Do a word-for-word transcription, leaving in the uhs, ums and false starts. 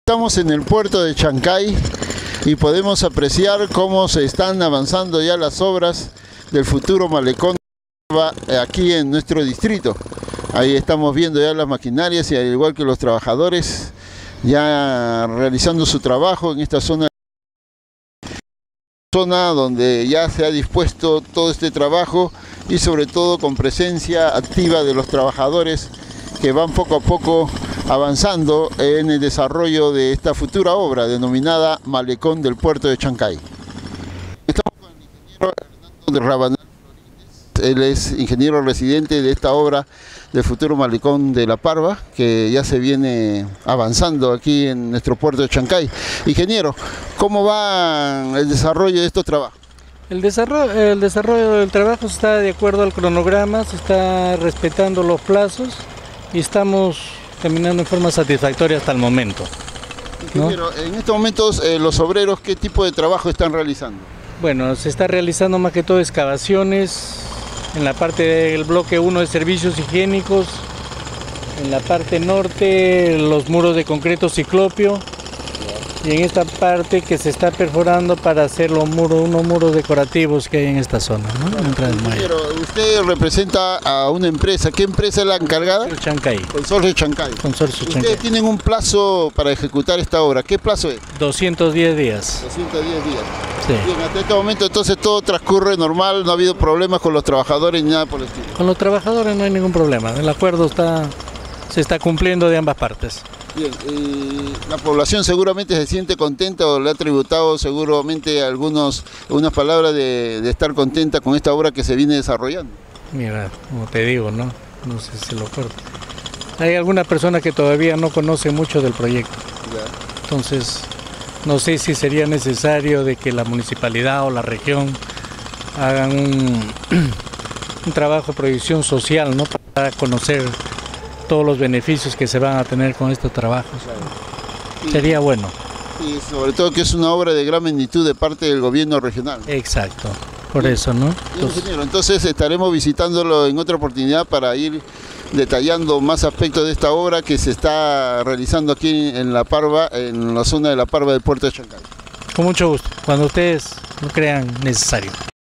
Estamos en el puerto de Chancay y podemos apreciar cómo se están avanzando ya las obras del futuro malecón aquí en nuestro distrito. Ahí estamos viendo ya las maquinarias y al igual que los trabajadores ya realizando su trabajo en esta zona, zona donde ya se ha dispuesto todo este trabajo y sobre todo con presencia activa de los trabajadores que van poco a poco avanzando en el desarrollo de esta futura obra denominada Malecón del Puerto de Chancay. Estamos con el ingeniero Hernando Rabanal Florines. Él es ingeniero residente de esta obra del futuro Malecón de La Parva, que ya se viene avanzando aquí en nuestro puerto de Chancay. Ingeniero, ¿cómo va el desarrollo de estos trabajos? El desarrollo, el desarrollo del trabajo está de acuerdo al cronograma, se está respetando los plazos y estamos terminando en forma satisfactoria hasta el momento, ¿no? Ingeniero, en estos momentos eh, los obreros, ¿qué tipo de trabajo están realizando? Bueno, se está realizando más que todo excavaciones en la parte del bloque uno de servicios higiénicos, en la parte norte los muros de concreto ciclopio y en esta parte que se está perforando para hacer los muros, unos muros decorativos que hay en esta zona, ¿no? Bueno, ingeniero, usted representa a una empresa, ¿qué empresa es la encargada? Chancay. Consorcio Chancay. Consorcio Chancay. Ustedes tienen un plazo para ejecutar esta obra, ¿qué plazo es? doscientos diez días. doscientos diez días. Sí. Bien, hasta este momento entonces todo transcurre normal, no ha habido problemas con los trabajadores ni nada por el estilo. Con los trabajadores no hay ningún problema, el acuerdo está, se está cumpliendo de ambas partes. Bien, y la población seguramente se siente contenta o le ha tributado seguramente algunos, unas palabras de, de estar contenta con esta obra que se viene desarrollando. Mira, como te digo, ¿no? No sé si lo acuerdo. Hay alguna persona que todavía no conoce mucho del proyecto. Ya. Entonces, no sé si sería necesario de que la municipalidad o la región hagan un, un trabajo de proyección social, ¿no? Para conocer todos los beneficios que se van a tener con estos trabajos. Claro. Sería bueno. Y sobre todo que es una obra de gran magnitud de parte del gobierno regional. Exacto, por Bien. eso, ¿no? Bien, ingeniero, entonces estaremos visitándolo en otra oportunidad para ir detallando más aspectos de esta obra que se está realizando aquí en La Parva, en la zona de La Parva del puerto de Chancay. Con mucho gusto, cuando ustedes lo crean necesario.